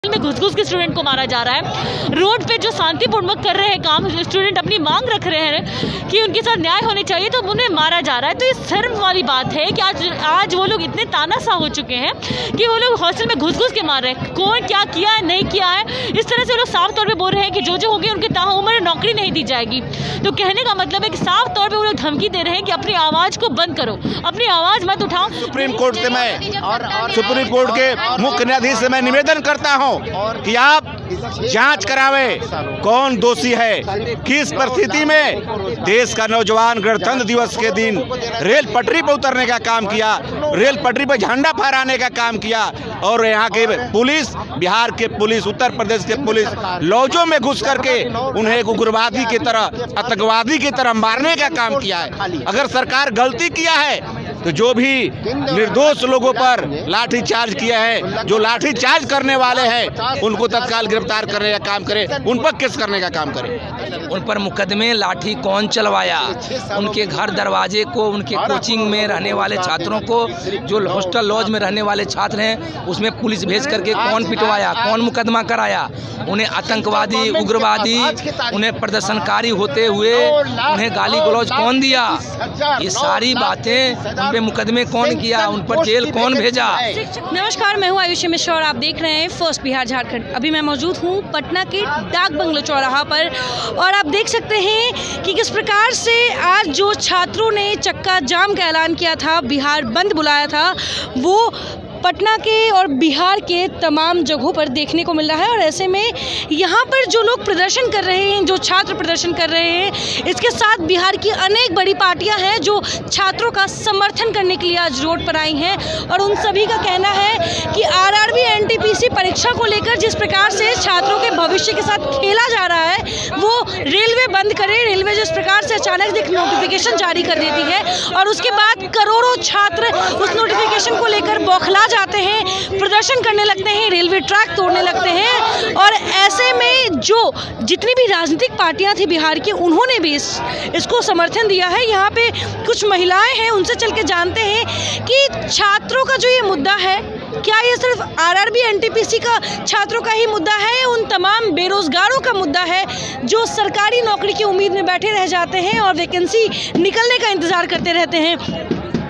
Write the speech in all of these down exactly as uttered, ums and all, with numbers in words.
में घुस घुस के स्टूडेंट को मारा जा रहा है। रोड पे जो शांतिपूर्वक कर रहे हैं काम, स्टूडेंट अपनी मांग रख रहे हैं कि उनके साथ न्याय होने चाहिए, तो उन्हें मारा जा रहा है। तो ये शर्म वाली बात है कि आज आज वो लोग इतने तानाशाह हो चुके हैं कि वो लोग हॉस्टल में घुस घुस के मार रहे हैं। कौन क्या किया है, नहीं किया है, इस तरह से वो लोग साफ तौर पर बोल रहे हैं कि जो जो होंगे उनके ताउम्र नौकरी नहीं दी जाएगी। तो कहने का मतलब है कि साफ तौर पर वो लोग धमकी दे रहे हैं कि अपनी आवाज़ को बंद करो, अपनी आवाज़ मत उठाओ। सुप्रीम कोर्ट से मैं सुप्रीम कोर्ट के मुख्य न्यायाधीश से मैं निवेदन करता हूं कि आप जांच करावे कौन दोषी है, किस परिस्थिति में देश का नौजवान गणतंत्र दिवस के दिन रेल पटरी पर उतरने का काम किया, रेल पटरी पर झंडा फहराने का काम किया, और यहाँ के पुलिस, बिहार के पुलिस, उत्तर प्रदेश के पुलिस लॉजों में घुस करके उन्हें एक उग्रवादी की तरह, आतंकवादी की तरह मारने का काम किया है। अगर सरकार गलती किया है तो जो भी निर्दोष लोगों पर लाठी चार्ज किया है, जो लाठी चार्ज करने वाले हैं, उनको तत्काल गिरफ्तार करने का काम करे, उन पर केस करने का काम करे। उन पर मुकदमे, लाठी कौन चलवाया, उनके घर दरवाजे को, उनके कोचिंग में रहने वाले छात्रों को, जो हॉस्टल लॉज में रहने वाले छात्र हैं, उसमें पुलिस भेज करके कौन पिटवाया, कौन मुकदमा कराया, उन्हें आतंकवादी, उग्रवादी, उन्हें प्रदर्शनकारी होते हुए उन्हें गाली गलौज कौन दिया, ये सारी बातें, उन पे मुकदमे कौन किया, उन पर जेल कौन भेजा। नमस्कार, मैं हूँ आयुषी मिश्रा और आप देख रहे हैं फर्स्ट बिहार झारखंड। अभी मैं मौजूद हूँ पटना के डाक बंगलो चौराहा पर, और आप देख सकते हैं कि किस प्रकार से आज जो छात्रों ने चक्का जाम का ऐलान किया था, बिहार बंद बुलाया था, वो पटना के और बिहार के तमाम जगहों पर देखने को मिल रहा है। और ऐसे में यहाँ पर जो लोग प्रदर्शन कर रहे हैं, जो छात्र प्रदर्शन कर रहे हैं, इसके साथ बिहार की अनेक बड़ी पार्टियां हैं जो छात्रों का समर्थन करने के लिए आज रोड पर आई हैं। और उन सभी का कहना है कि आरआरबी एनटीपीसी परीक्षा को लेकर जिस प्रकार से छात्रों के भविष्य के साथ खेला जा रहा है, वो रेलवे बंद करे। रेलवे जिस प्रकार से अचानक एक नोटिफिकेशन जारी कर देती है और उसके बाद करोड़ों छात्र उस नोटिफिकेशन को लेकर बौखला जाते हैं, प्रदर्शन करने लगते हैं, रेलवे ट्रैक तोड़ने लगते हैं। और ऐसे में जो जितनी भी राजनीतिक पार्टियां थी बिहार की, उन्होंने भी इस इसको समर्थन दिया है। यहाँ पे कुछ महिलाएं हैं, उनसे चल के जानते हैं कि छात्रों का जो ये मुद्दा है, क्या ये सिर्फ आरआरबी एनटीपीसी का छात्रों का ही मुद्दा है, उन तमाम बेरोजगारों का मुद्दा है जो सरकारी नौकरी की उम्मीद में बैठे रह जाते हैं और वैकेंसी निकलने का इंतजार करते रहते हैं।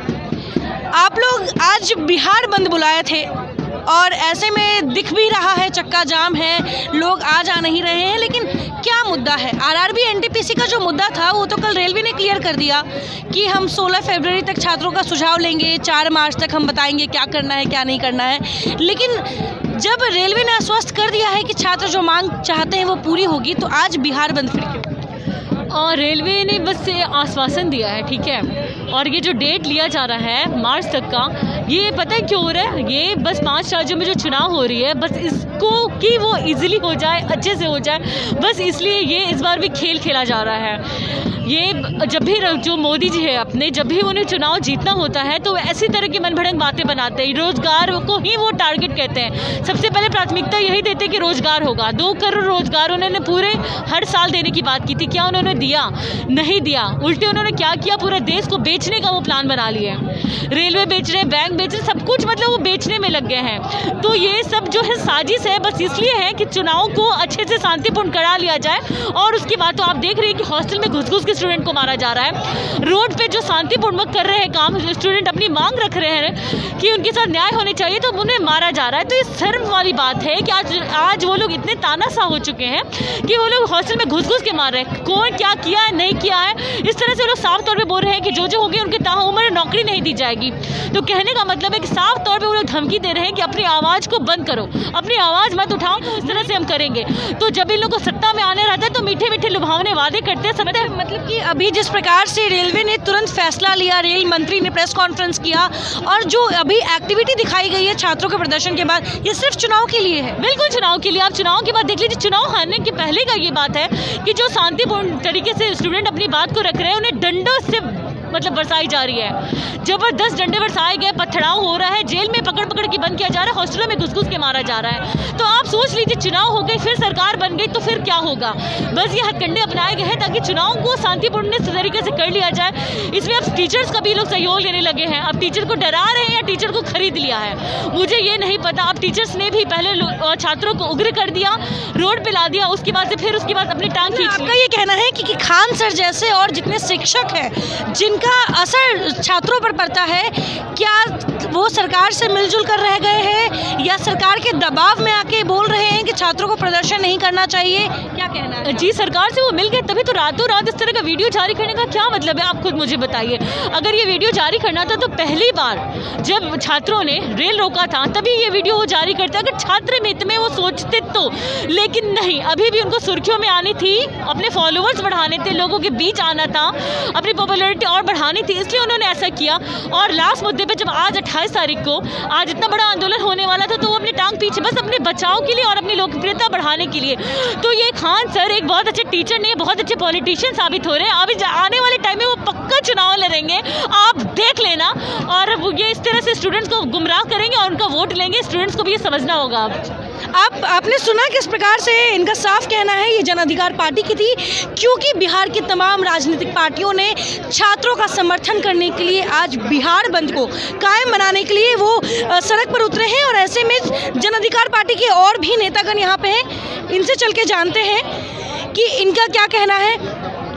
आप लोग आज बिहार बंद बुलाए थे और ऐसे में दिख भी रहा है चक्का जाम है, लोग आ जा नहीं रहे हैं, लेकिन क्या मुद्दा है? आरआरबी एनटीपीसी का जो मुद्दा था वो तो कल रेलवे ने क्लियर कर दिया कि हम सोलह फरवरी तक छात्रों का सुझाव लेंगे, चार मार्च तक हम बताएंगे क्या करना है क्या नहीं करना है। लेकिन जब रेलवे ने आश्वस्त कर दिया है कि छात्र जो मांग चाहते हैं वो पूरी होगी, तो आज बिहार बंद फिर क्यों? और रेलवे ने बस आश्वासन दिया है, ठीक है, और ये जो डेट लिया जा रहा है मार्च तक का, ये पता है क्यों हो रहा है? ये बस पांच राज्यों में जो चुनाव हो रही है, बस इसको कि वो इजीली हो जाए, अच्छे से हो जाए, बस इसलिए ये इस बार भी खेल खेला जा रहा है। ये जब भी जो मोदी जी है अपने, जब भी उन्हें चुनाव जीतना होता है तो ऐसी तरह की मनभड़ंग बातें बनाते हैं, रोजगार को ही वो टारगेट कहते हैं। सबसे पहले प्राथमिकता यही देते हैं कि रोजगार होगा, दो करोड़ रोजगार उन्होंने पूरे हर साल देने की बात की थी। क्या उन्होंने दिया? नहीं दिया। उल्टे उन्होंने क्या किया, पूरे देश को बेचने का वो प्लान बना लिया है। रेलवे बेच रहे, बैंक बेच रहे, सब कुछ मतलब वो बेचने में लग गए हैं। तो ये सब जो है साजिश है, बस इसलिए है कि चुनाव को अच्छे से शांतिपूर्ण करा लिया जाए। और उसके बाद तो आप देख रहे हैं कि हॉस्टल में घुस घुस के स्टूडेंट को मारा जा रहा है। रोड पे जो शांतिपूर्वक कर रहे हैं काम, स्टूडेंट अपनी मांग रख रहे हैं कि उनके साथ न्याय होने चाहिए, तो उन्हें मारा जा रहा है। तो ये शर्म वाली बात है कि आज आज वो लोग इतने तानाशाह हो चुके हैं कि वो लोग हॉस्टल में घुस घुस के मार रहे हैं। कौन क्या किया है, नहीं किया है, इस तरह से वो लोग साफ तौर पे बोल रहे हैं कि जो जो होंगे उनके ताउम्र नौकरी नहीं दी जाएगी। तो कहने का मतलब है कि साफ तौर पे वो लोग धमकी दे रहे हैं कि अपनी आवाज़ को बंद करो, अपनी आवाज़ मत उठाओ, तो इस तरह से हम करेंगे। तो जब इन लोगों को सत्ता में आने रहता है तो मीठे मीठे लुभावने वादे करते हैं। मतलब, मतलब कि अभी जिस प्रकार से रेलवे ने तुरंत फैसला लिया, रेल मंत्री ने प्रेस कॉन्फ्रेंस किया, और जो अभी एक्टिविटी दिखाई गई है छात्रों के प्रदर्शन के बाद, ये सिर्फ चुनाव के लिए है। बिल्कुल चुनाव के लिए। आप चुनाव के बाद देख लीजिए, चुनाव हारने के पहले का ये बात है कि जो शांतिपूर्ण तरीके से स्टूडेंट अपनी बात को रख रहे हैं, उन्हें डंडों से मतलब बरसाई जा रही है, जबरदस्त डंडे बरसाए गए, पथराव हो रहा है, जेल में पकड़ पकड़ के बंद किया जा रहा है, हॉस्टलों में घुस घुस के मारा जा रहा है। तो आप सोच सोच लीजिए चुनाव हो गए, फिर सरकार बन गई तो फिर क्या होगा। बस ये हथकंडे अपनाए गए हैं ताकि चुनाव को शांतिपूर्ण तरीके से कर लिया जाए। इसमें अब टीचर्स का भी लोग सहयोग लेने लगे हैं। अब टीचर को डरा रहे हैं या टीचर को खरीद लिया है, मुझे ये नहीं पता। अब टीचर्स ने भी पहले छात्रों को उग्र कर दिया, रोड पे ला दिया, उसके बाद से फिर उसके बाद अपनी टांग खींच ली। आपका ये कहना है कि, कि खान सर जैसे और जितने शिक्षक हैं जिनका असर छात्रों पर पड़ता है, क्या वो सरकार से मिलजुल कर रह गए हैं या सरकार के दबाव में आके बोल रहे हैं कि छात्रों को प्रदर्शन नहीं करना चाहिए? क्या कहना है? जी, सरकार से वो मिल गए तभी तो रातों रात इस तरह का वीडियो जारी करने का क्या मतलब है, आप खुद मुझे बताइए। अगर ये वीडियो जारी करना था तो पहली बार जब छात्रों ने रेल रोका था तभी ये वीडियो वो जारी करते, अगर छात्र हित में वो सोचते तो। लेकिन नहीं, अभी भी उनको सुर्खियों में आनी थी, अपने फॉलोअर्स बढ़ाने थे, लोगों के बीच आना था, अपनी पॉपुलैरिटी और बढ़ानी थी, इसलिए उन्होंने ऐसा किया। और लास्ट मुद्दे पे जब आज अट्ठाईस तारीख को आज इतना बड़ा आंदोलन होने वाला था तो वो अपनी टांग पीछे बस अपने बचाव के लिए और अपनी लोकप्रियता बढ़ाने के लिए। तो ये खान सर एक बहुत अच्छे टीचर नहीं, बहुत अच्छे पॉलिटिशियन साबित हो रहे हैं। अभी आने वाले टाइम में वो पक्का चुनाव लड़ेंगे, आप देख लेना। और वो ये इस तरह से स्टूडेंट्स को गुमराह करेंगे और उनका वोट लेंगे। स्टूडेंट्स को भी ये समझना होगा। आप आपने सुना किस प्रकार से इनका साफ कहना है ये जन अधिकार पार्टी की थी, क्योंकि बिहार की तमाम राजनीतिक पार्टियों ने छात्रों का समर्थन करने के लिए आज बिहार बंद को कायम बनाने के लिए वो सड़क पर उतरे हैं। और ऐसे में जन अधिकार पार्टी के और भी नेतागण यहाँ पे हैं, इनसे चल के जानते हैं कि इनका क्या कहना है।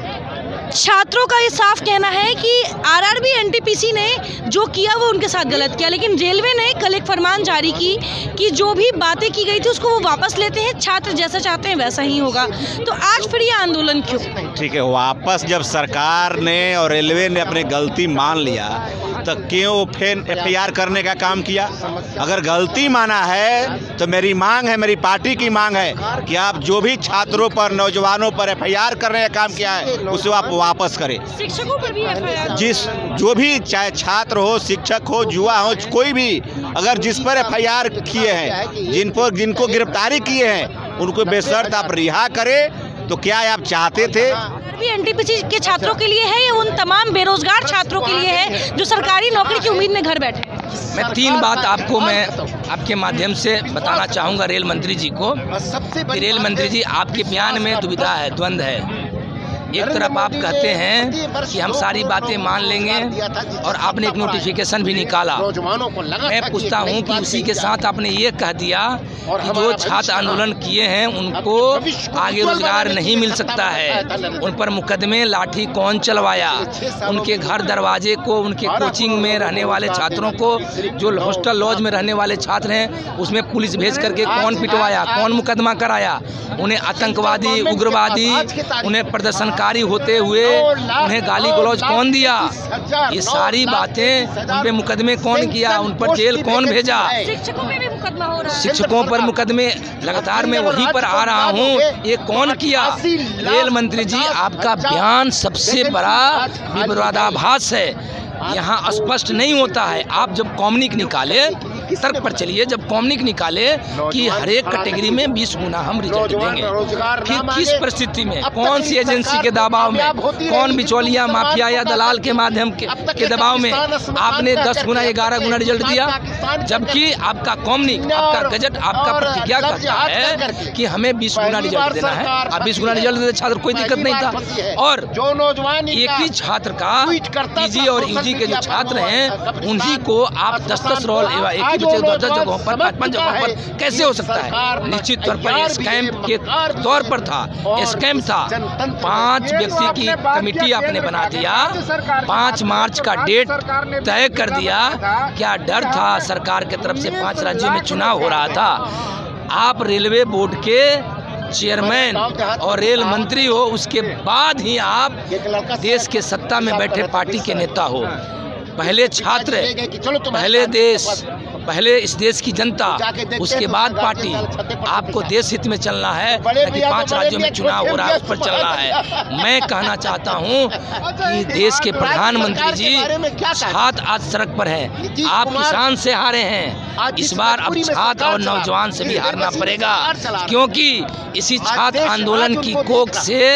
छात्रों का ये साफ कहना है कि आरआरबी एनटीपीसी ने जो किया वो उनके साथ गलत किया, लेकिन रेलवे ने कल एक फरमान जारी की कि जो भी बातें की गई थी उसको वो वापस लेते हैं, छात्र जैसा चाहते हैं वैसा ही होगा। तो आज फिर ये आंदोलन क्यों? ठीक है, वापस जब सरकार ने और रेलवे ने अपनी गलती मान लिया तो क्यों फिर एफ आई आर करने का काम किया? अगर गलती माना है तो मेरी मांग है, मेरी पार्टी की मांग है कि आप जो भी छात्रों पर, नौजवानों पर एफ आई आर करने का काम किया है उसे आप वापस करें। शिक्षकों पर भी एफ आई आर, जिस जो भी चाहे छात्र हो, शिक्षक हो, युवा हो, कोई भी अगर जिस पर एफ आई आर किए हैं, जिन पर जिनको गिरफ्तारी किए हैं उनको बेशर्त आप रिहा करें। तो क्या आप चाहते थे एनटीपीसी के छात्रों के लिए है या उन तमाम बेरोजगार छात्रों के लिए है जो सरकारी नौकरी की उम्मीद में घर बैठे? मैं तीन बात आपको मैं आपके माध्यम से बताना चाहूँगा रेल मंत्री जी को। रेल मंत्री जी, आपके बयान में दुविधा है, द्वंद है। एक तरफ आप कहते हैं कि हम सारी बातें मान लेंगे और आपने एक नोटिफिकेशन भी निकाला। मैं पूछता हूं कि उसी के साथ आपने ये कह दिया कि जो छात्र आंदोलन किए हैं उनको आगे रोजगार नहीं मिल सकता है, उन पर मुकदमे लाठी कौन चलवाया, उनके घर दरवाजे को, उनके कोचिंग में रहने वाले छात्रों को, जो हॉस्टल लॉज में रहने वाले छात्र हैं उसमें पुलिस भेज करके कौन पिटवाया, कौन मुकदमा कराया, उन्हें आतंकवादी, उग्रवादी, उन्हें प्रदर्शन होते हुए उन्हें गाली गलौज कौन दिया, ये सारी बातें, उन पे मुकदमे कौन किया, उन पर जेल कौन भेजा, शिक्षकों पे भी मुकदमा हो रहा है, शिक्षकों पर मुकदमे लगातार मैं वहीं पर आ रहा हूँ, ये कौन किया? रेल मंत्री जी, आपका बयान सबसे बड़ा विवादाभास है, यहाँ स्पष्ट नहीं होता है। आप जब कॉम्निक निकाले, तर्क पर चलिए, जब कॉम्निक निकाले कि हर एक कैटेगरी में बीस गुना हम रिजल्ट देंगे, फिर किस परिस्थिति में, कौन सी एजेंसी के दबाव में, कौन बिचौलिया, माफिया या दलाल के माध्यम के, के दबाव में आपने दस गुना, ग्यारह गुना रिजल्ट दिया? जबकि आपका कॉम्निक, आपका गजट, आपका प्रतिज्ञा करता है कि हमें बीस गुना रिजल्ट देना है। आप बीस गुना रिजल्ट देते छात्र, कोई दिक्कत नहीं था। और एक ही छात्र का पीजी और यूजी के जो छात्र हैं उन्हीं को आप दस दस रोल एक ही बच्चे दस दस जगहों पर, पाँच पाँच जगहों पर कैसे हो सकता है? निश्चित तौर पर ये स्कैम के तौर पर था, स्कैम था। पांच व्यक्ति की कमेटी आपने बना दिया, पाँच मार्च का डेट तय कर दिया। क्या डर था सरकार की तरफ से? पांच राज्यों में चुनाव हो रहा था, आप रेलवे बोर्ड के चेयरमैन और रेल मंत्री हो, उसके बाद ही आप देश के सत्ता में बैठे पार्टी के नेता हो। पहले छात्र, पहले देश, पहले इस देश की जनता, उसके बाद पार्टी। आपको देश हित में चलना है, कि पांच राज्यों में चुनाव हो रहा है उस पर चलना है। मैं कहना चाहता हूं कि देश के प्रधानमंत्री जी छात्र आज सड़क पर हैं, आप किसान से हारे हैं, इस बार अब छात्र और नौजवान से भी हारना पड़ेगा, क्योंकि इसी छात्र आंदोलन की कोख से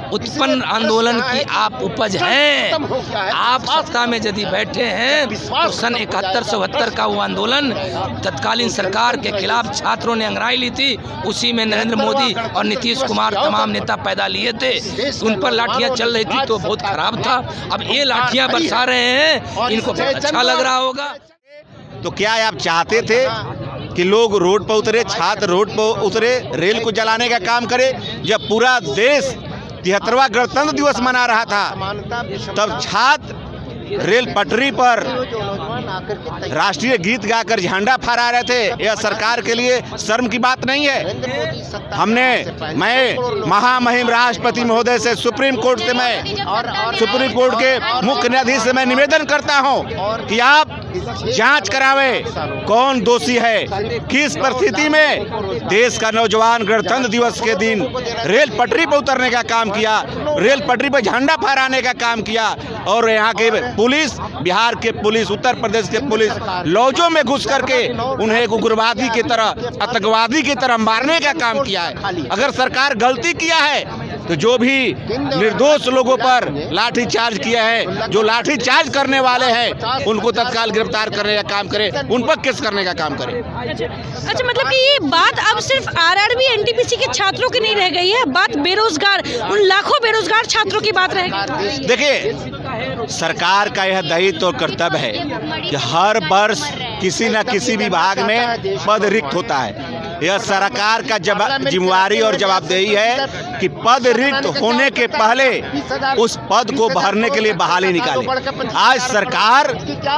उत्पन्न आंदोलन की आप उपज हैं। आप सत्ता में यदि बैठे हैं तो सन इकहत्तर सौ बहत्तर का वो आंदोलन तत्कालीन सरकार के खिलाफ छात्रों ने अंगड़ाई ली थी, उसी में नरेंद्र मोदी और नीतीश कुमार तमाम नेता पैदा लिए थे। उन पर लाठियां चल रही थी तो बहुत खराब था। अब ये लाठियां बरसा रहे हैं, इनको बहुत अच्छा लग रहा होगा। तो क्या आप चाहते थे कि लोग रोड पर उतरे, छात्र रोड पर उतरे, रेल को जलाने का काम करे? जब पूरा देश तिहत्तरवां गणतंत्र दिवस मना रहा था तब छात्र रेल पटरी पर राष्ट्रीय गीत गाकर झंडा फहरा रहे थे। यह सरकार के लिए शर्म की बात नहीं है। हमने मैं महामहिम राष्ट्रपति महोदय से, सुप्रीम कोर्ट से, मैं सुप्रीम कोर्ट के मुख्य न्यायाधीश से मैं निवेदन करता हूं कि आप जांच करावे कौन दोषी है। किस परिस्थिति में देश का नौजवान गणतंत्र दिवस के दिन रेल पटरी पर उतरने का काम किया, रेल पटरी पर झंडा फहराने का काम किया, और यहाँ के पुलिस, बिहार के पुलिस, उत्तर प्रदेश के पुलिस लॉजों में घुस करके उन्हें एक उग्रवादी की तरह, आतंकवादी की तरह मारने का काम किया है। अगर सरकार गलती किया है तो जो भी निर्दोष लोगों पर लाठी चार्ज किया है, जो लाठी चार्ज करने वाले हैं, उनको तत्काल गिरफ्तार करने का काम करे, उन पर केस करने का काम करे। अच्छा, मतलब कि ये बात अब सिर्फ आरआरबी एनटीपीसी के छात्रों की नहीं रह गई है, बात बेरोजगार, उन लाखों बेरोजगार छात्रों की बात रह गई। देखिए, सरकार का यह दायित्व और कर्तव्य है कि हर वर्ष किसी न किसी विभाग में पद रिक्त होता है। यह सरकार का जिम्मेवारी और जवाबदेही है कि पद रिक्त होने के पहले उस पद को भरने के लिए बहाली निकाले। आज सरकार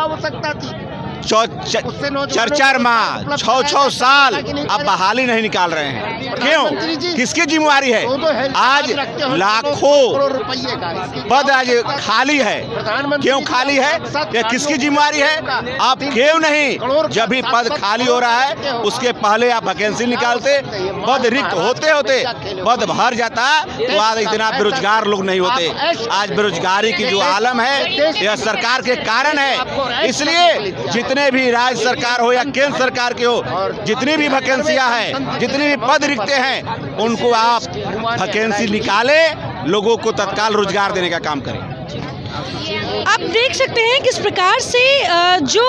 चार चार माह, छः छः साल अब बहाली नहीं निकाल रहे हैं। क्यों? किसकी जिम्मेवारी है? आज लाखों पद आज खाली है। क्यों खाली है? ये किसकी जिम्मेवारी है? आप क्यों नहीं, जब भी पद खाली हो रहा है उसके पहले आप वैकेंसी निकालते, पद रिक्त होते होते पद भर जाता तो आज इतना बेरोजगार लोग नहीं होते। आज बेरोजगारी की जो आलम है यह सरकार के कारण है। इसलिए जितने भी राज्य सरकार हो या केंद्र सरकार के हो, जितनी भी वैकेंसियां हैं, जितने भी पद रिक्त हैं, उनको आप वैकेंसी निकाले, लोगों को तत्काल रोजगार देने का काम करें। आप देख सकते हैं किस प्रकार से जो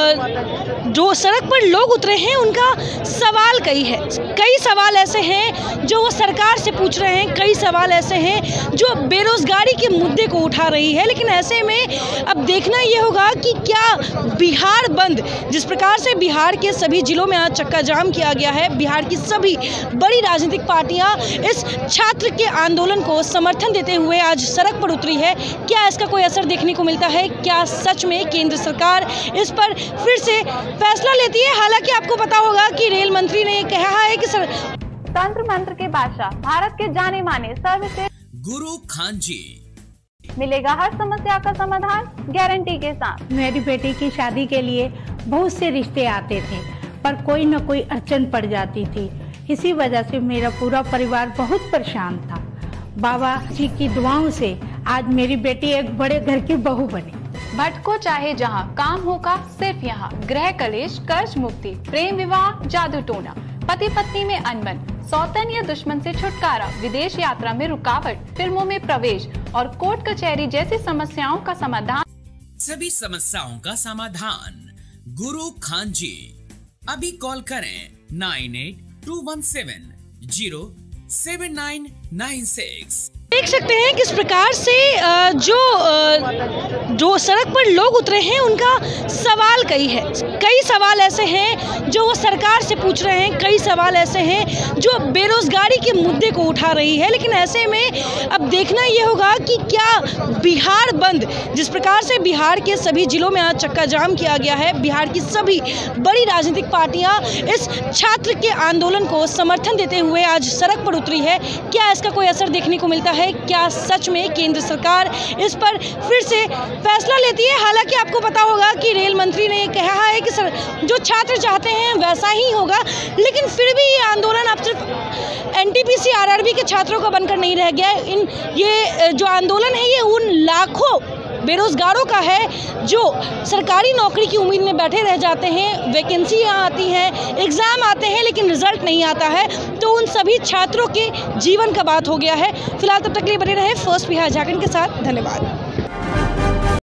जो सड़क पर लोग उतरे हैं उनका सवाल कई है। कई सवाल ऐसे हैं जो वो सरकार से पूछ रहे हैं, कई सवाल ऐसे हैं जो बेरोजगारी के मुद्दे को उठा रही है। लेकिन ऐसे में अब देखना ये होगा कि क्या बिहार बंद, जिस प्रकार से बिहार के सभी जिलों में आज चक्का जाम किया गया है, बिहार की सभी बड़ी राजनीतिक पार्टियां इस छात्र के आंदोलन को समर्थन देते हुए आज सड़क पर उतरी है, क्या इसका कोई असर देखने को मिलता है? क्या सच में केंद्र सरकार इस पर फिर से फैसला लेती है? हालांकि आपको पता होगा कि रेल मंत्री ने कहा है कि सर... तंत्र मंत्र के बादशाह, भारत के जाने माने सर्वश्रेष्ठ गुरु खान जी, मिलेगा हर समस्या का समाधान गारंटी के साथ। मेरी बेटी की शादी के लिए बहुत से रिश्ते आते थे, पर कोई न कोई अड़चन पड़ जाती थी। इसी वजह से मेरा पूरा परिवार बहुत परेशान था। बाबा जी की दुआओं से आज मेरी बेटी एक बड़े घर की बहू बनी। भटको चाहे जहां, काम होगा सिर्फ यहाँ। गृह कलेश, कर्ज मुक्ति, प्रेम विवाह, जादू टोना, पति पत्नी में अनबन, सौतन या दुश्मन से छुटकारा, विदेश यात्रा में रुकावट, फिल्मों में प्रवेश और कोर्ट कचहरी जैसी समस्याओं का समाधान। सभी समस्याओं का समाधान गुरु खान जी। अभी कॉल करें nine eight two one seven zero seven nine nine six. देख सकते हैं किस प्रकार से जो जो सड़क पर लोग उतरे हैं उनका सवाल कई है। कई सवाल ऐसे हैं जो वो सरकार से पूछ रहे हैं, कई सवाल ऐसे हैं जो बेरोजगारी के मुद्दे को उठा रही है। लेकिन ऐसे में अब देखना ये होगा कि क्या बिहार बंद, जिस प्रकार से बिहार के सभी जिलों में आज चक्का जाम किया गया है, बिहार की सभी बड़ी राजनीतिक पार्टियां इस छात्र के आंदोलन को समर्थन देते हुए आज सड़क पर उतरी है, क्या इसका कोई असर देखने को मिलता है? क्या सच में केंद्र सरकार इस पर फिर से फैसला लेती है? हालांकि आपको पता होगा कि रेल मंत्री ने कहा है कि सर, जो छात्र चाहते हैं वैसा ही होगा। लेकिन फिर भी ये आंदोलन अब सिर्फ एनटीपीसी आरआरबी के छात्रों का बनकर नहीं रह गया। इन ये जो आंदोलन है ये उन लाखों बेरोजगारों का है जो सरकारी नौकरी की उम्मीद में बैठे रह जाते हैं। वैकेंसी यहाँ आती हैं, एग्ज़ाम आते हैं लेकिन रिजल्ट नहीं आता है, तो उन सभी छात्रों के जीवन का बात हो गया है। फिलहाल तब तक के लिए बने रहे फर्स्ट बिहार झारखंड के साथ। धन्यवाद।